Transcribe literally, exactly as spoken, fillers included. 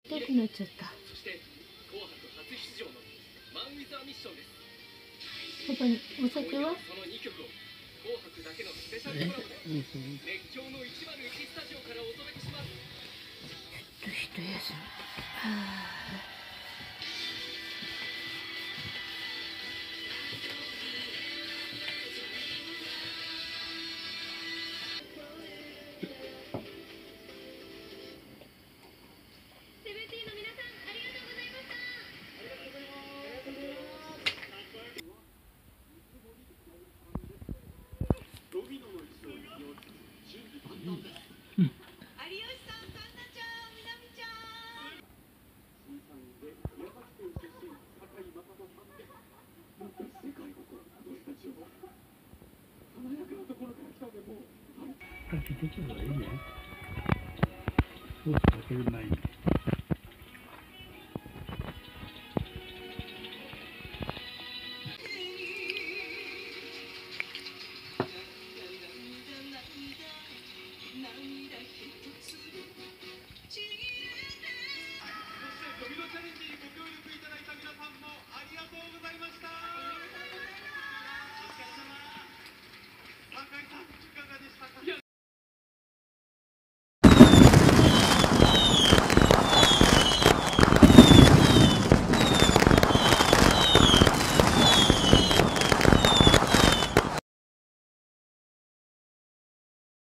痛くなっちゃった。 そして紅白初出場のマン・ウィザー・ミッションです。 パパにお酒は？ そのにきょくを紅白だけのスペシャルコラボで熱狂のいちまるいちスタジオからお届けします。 ちょっと一休み。はあ。 出てきた方がいいね。そうかける前に。